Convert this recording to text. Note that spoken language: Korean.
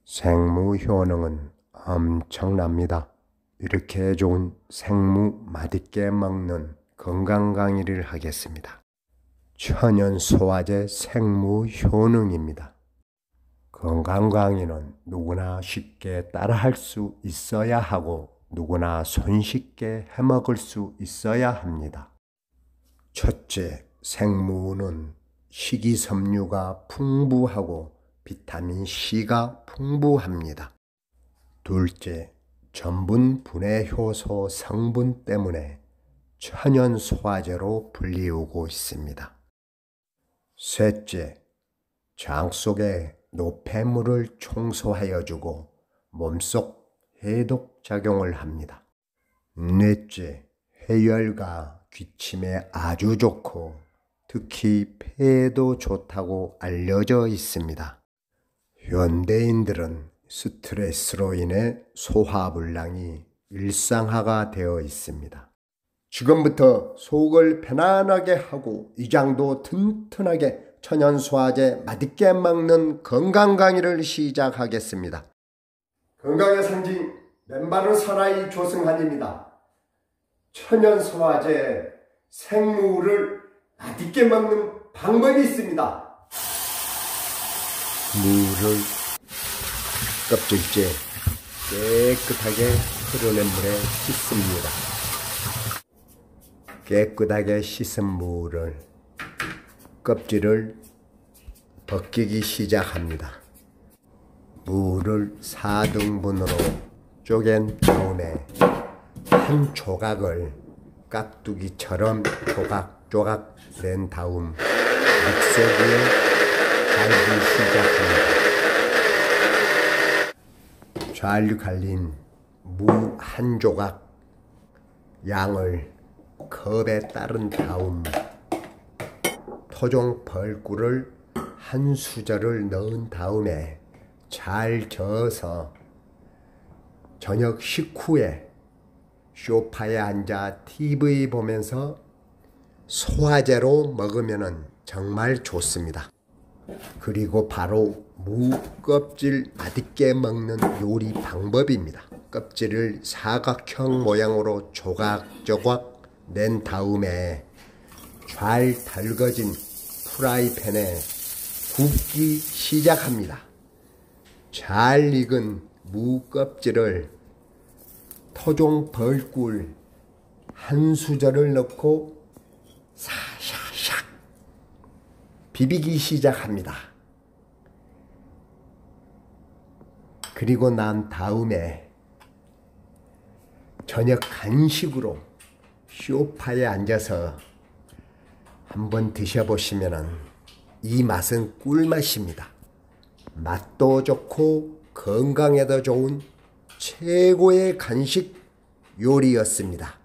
생무 효능은 엄청납니다. 이렇게 좋은 생무 맛있게 먹는 건강 강의를 하겠습니다. 천연 소화제 생무 효능입니다. 건강 강의는 누구나 쉽게 따라할 수 있어야 하고 누구나 손쉽게 해먹을 수 있어야 합니다. 첫째, 생무는 식이섬유가 풍부하고 비타민 C가 풍부합니다. 둘째, 전분 분해 효소 성분 때문에 천연 소화제로 불리우고 있습니다. 셋째, 장 속의 노폐물을 청소하여 주고 몸속 해독 작용을 합니다. 넷째, 해열과 기침에 아주 좋고 특히 폐에도 좋다고 알려져 있습니다. 현대인들은 스트레스로 인해 소화불량이 일상화가 되어 있습니다. 지금부터 속을 편안하게 하고 위장도 튼튼하게 천연소화제 맛있게 먹는 건강 강의를 시작하겠습니다. 건강의 상징 맨바른 사나이 조승환입니다. 천연소화제 생무를 맛있게 먹는 방법이 있습니다. 무를 껍질째 깨끗하게 흐르는 물에 씻습니다. 깨끗하게 씻은 무를 껍질을 벗기기 시작합니다. 무를 4등분으로 쪼갠 다음에 한 조각을 깍두기처럼 조각조각 낸 다음 믹서기에 갈기 시작합니다. 잘 갈린 무 한 조각 양을 컵에 따른 다음 토종 벌꿀을 한 수저를 넣은 다음에 잘 저어서 저녁 식후에 소파에 앉아 TV 보면서 소화제로 먹으면 정말 좋습니다. 그리고 바로 무 껍질 맛있게 먹는 요리 방법입니다. 껍질을 사각형 모양으로 조각조각 낸 다음에 잘 달궈진 프라이팬에 굽기 시작합니다. 잘 익은 무 껍질을 토종 벌꿀 한 수저를 넣고 샤샤샥 비비기 시작합니다. 그리고 난 다음에 저녁 간식으로 소파에 앉아서 한번 드셔보시면 이 맛은 꿀맛입니다. 맛도 좋고 건강에도 좋은 최고의 간식 요리였습니다.